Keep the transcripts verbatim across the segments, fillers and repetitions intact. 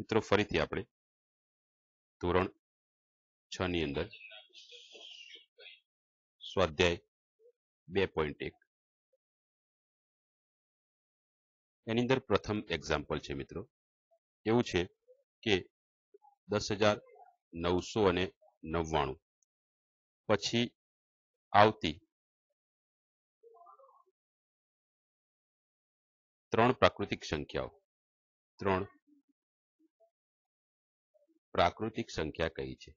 મિત્રો ફરીથી આપણે ધોરણ છ ની અંદર સ્વાધ્યાય બે પોઈન્ટ એક એની અંદર પ્રથમ એક્ઝામ્પલ છે મિત્રો. એવું છે કે દસ હજાર નવસો અને નવ્વાણું પછી આવતી ત્રણ પ્રાકૃતિક સંખ્યાઓ ત્રણ પ્રાકૃતિક સંખ્યા કઈ છે?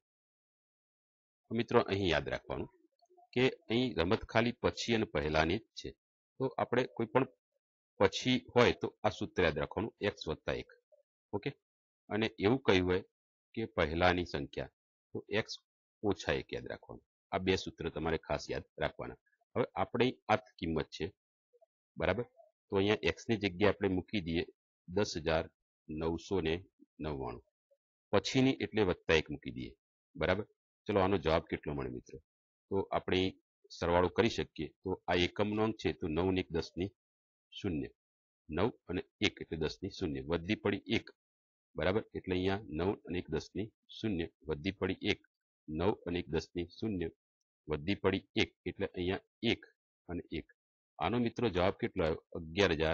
મિત્રો અહીં યાદ રાખવાનું કે અહીં રમત ખાલી પછી અને પહેલાની જ છે. તો આપણે કોઈ પણ પછી હોય તો આ સૂત્ર યાદ રાખવાનું એક્સ વત્તા એક. ઓકે, અને એવું કહ્યું હોય કે પહેલાની સંખ્યા તો એક્સ ઓછા એક યાદ રાખવાનું. આ બે સૂત્ર તમારે ખાસ યાદ રાખવાના. હવે આપણે આ કિંમત છે બરાબર, તો અહીંયા એક્સ ની જગ્યાએ આપણે મૂકી દઈએ દસ હજાર નવસો ને નવ્વાણું, પછીની એટલે વત્તા એક મૂકી દઈએ બરાબર. ચલો આનો જવાબ કેટલો મળે મિત્રો? તો આપણે સરવાળો કરી શકીએ. તો આ એકમનો અંક છે તો નવ ને એક દસ ની શૂન્ય, નવ અને એક એટલે દસ ની શૂન્ય, વધી પડી એક બરાબર. એટલે અહીંયા નવ અને એક દસ ની શૂન્ય, વધી પડી એક, નવ અને એક દસ ની શૂન્ય, વધી પડી એક એટલે અહીંયા એક અને એક. આનો મિત્રો જવાબ કેટલો આવ્યો? અગિયાર હજાર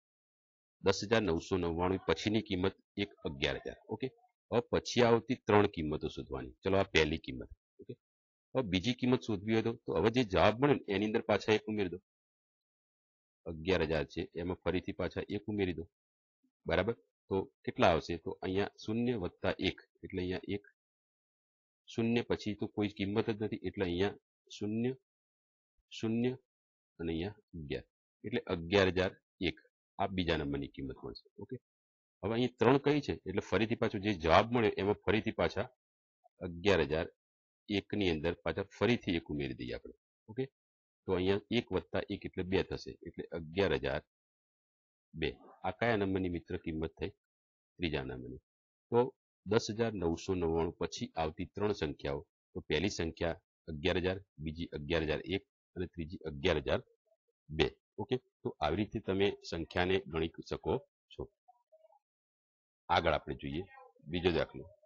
દસ હજાર નવસો નવ્વાણું પછીની કિંમત એક અગિયાર હજાર. ઓકે, હવે પછી આવતી ત્રણ કિંમતો શોધવાની. ચલો આ પહેલી કિંમત. ઓકે, હવે બીજી કિંમત શોધવી હોય તો હવે જે જવાબ મળે ને એની અંદર પાછા એક ઉમેરી દો. અગિયાર હજાર છે એમાં ફરીથી પાછા એક ઉમેરી દો બરાબર. તો કેટલા આવશે? તો અહીંયા શૂન્ય વત્તા એક એટલે અહીંયા એક, શૂન્ય પછી તો કોઈ કિંમત જ નથી એટલે અહીંયા શૂન્ય શૂન્ય અને અહીંયા અગિયાર એટલે અગિયાર હજાર એક. આ બીજા નંબરની કિંમત મળશે. ઓકે, હવે અહીં ત્રણ કઈ છે એટલે ફરીથી પાછું જે જવાબ મળે એમાં ફરીથી પાછા અગિયાર હજાર એક ની અંદર પાછા ફરીથી એક ઉમેરી દઈએ આપણે. ઓકે, તો અહીંયા એક વત્તા એક એટલે બે થશે એટલે અગિયાર હજાર બે. આ કયા નંબરની મિત્ર કિંમત થઈ? ત્રીજા નંબરની. તો દસ હજાર નવસો નવ્વાણું પછી આવતી ત્રણ સંખ્યાઓ, તો પહેલી સંખ્યા અગિયાર હજાર, બીજી અગિયાર હજાર એક અને ત્રીજી અગિયાર હજાર બે. ઓકે, તો આવી રીતે તમે સંખ્યાને ગણી શકો છો. આગળ આપણે જોઈએ બીજો દાખલો.